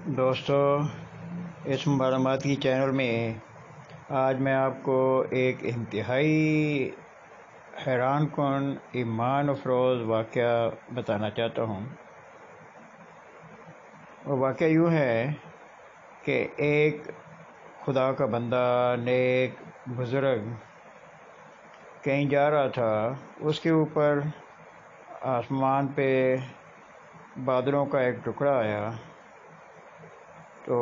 دوستو، اس معلوماتی چینل میں آج میں آپ کو ایک انتہائی حیران کن ایمان افروز واقعہ بتانا چاہتا ہوں۔ وہ واقعہ یوں ہے کہ ایک خدا کا بندہ، نیک بزرگ کہیں جا رہا تھا۔ اس کے اوپر آسمان پہ بادلوں کا ایک ٹکڑا آیا تو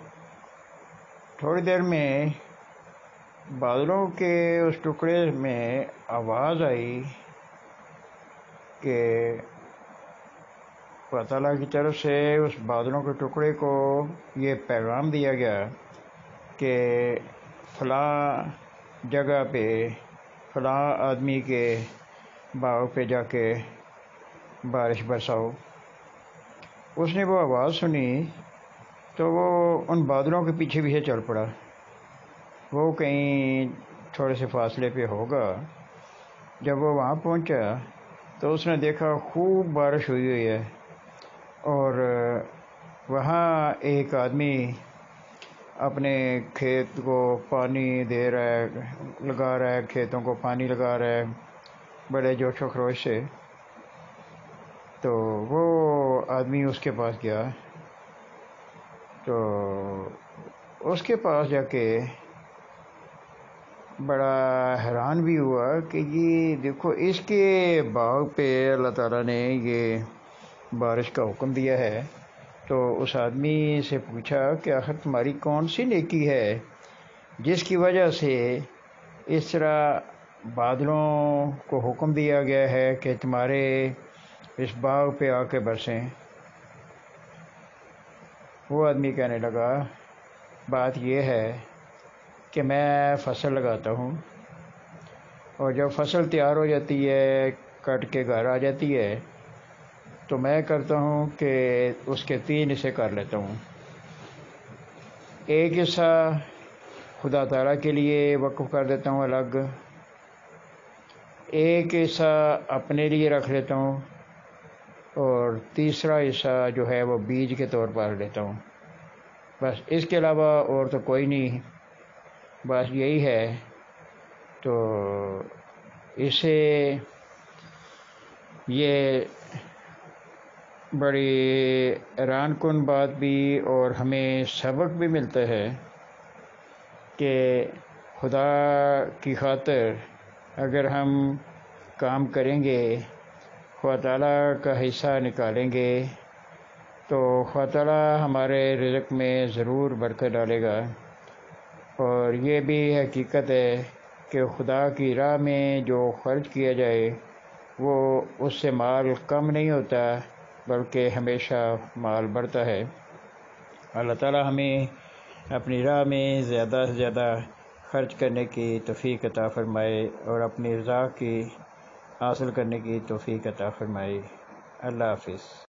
تھوڑی دیر میں بادلوں کے اس ٹکڑے میں آواز آئی کہ اللہ تعالیٰ کی طرف سے اس بادلوں کے ٹکڑے کو یہ پیغام دیا گیا کہ فلاں جگہ پہ فلاں آدمی کے باغ پہ جا کے بارش برساؤ۔ اس نے وہ آواز سنی تو وہ ان بادلوں کے پیچھے پیچھے چل پڑا۔ وہ کہیں تھوڑے سے فاصلے پہ ہوگا۔ جب وہ وہاں پہنچا تو اس نے دیکھا خوب بارش ہوئی ہے، اور وہاں ایک آدمی اپنے کھیت کو پانی دے رہا ہے، لگا رہا ہے، کھیتوں کو پانی لگا رہا ہے بڑے جوش و خروش سے۔ تو وہ آدمی اس کے پاس گیا تو اس کے پاس جا کے بڑا حیران بھی ہوا کہ یہ دیکھو، اس کے باغ پہ اللہ تعالیٰ نے یہ بارش کا حکم دیا ہے۔ تو اس آدمی سے پوچھا کہ آخر تمہاری کون سی نیکی ہے جس کی وجہ سے اس طرح بادلوں کو حکم دیا گیا ہے کہ تمہارے اس باغ پہ آ کے برسیں؟ وہ آدمی کہنے لگا، بات یہ ہے کہ میں فصل لگاتا ہوں، اور جب فصل تیار ہو جاتی ہے، کٹ کے گھر آ جاتی ہے، تو میں کرتا ہوں کہ اس کے 3 حصے کر لیتا ہوں۔ ایک حصہ خدا تعالیٰ کے لیے وقف کر دیتا ہوں الگ، ایک حصہ اپنے لیے رکھ لیتا ہوں، اور تیسرا حصہ جو ہے وہ بیج کے طور پر لیتا ہوں۔ بس اس کے علاوہ اور تو کوئی نہیں، بس یہی ہے۔ تو اسے یہ بڑی حیران کن بات بھی، اور ہمیں سبق بھی ملتا ہے کہ خدا کی خاطر اگر ہم کام کریں گے، خدا تعالیٰ کا حصہ نکالیں گے، تو خدا تعالیٰ ہمارے رزق میں ضرور برکت ڈالے گا۔ اور یہ بھی حقیقت ہے کہ خدا کی راہ میں جو خرچ کیا جائے وہ اس سے مال کم نہیں ہوتا، بلکہ ہمیشہ مال بڑھتا ہے۔ اللہ تعالیٰ ہمیں اپنی راہ میں زیادہ سے زیادہ خرچ کرنے کی توفیق عطا فرمائے، اور اپنی رضا کی حاصل کرنے کی توفیق عطا فرمائے۔ اللہ حافظ۔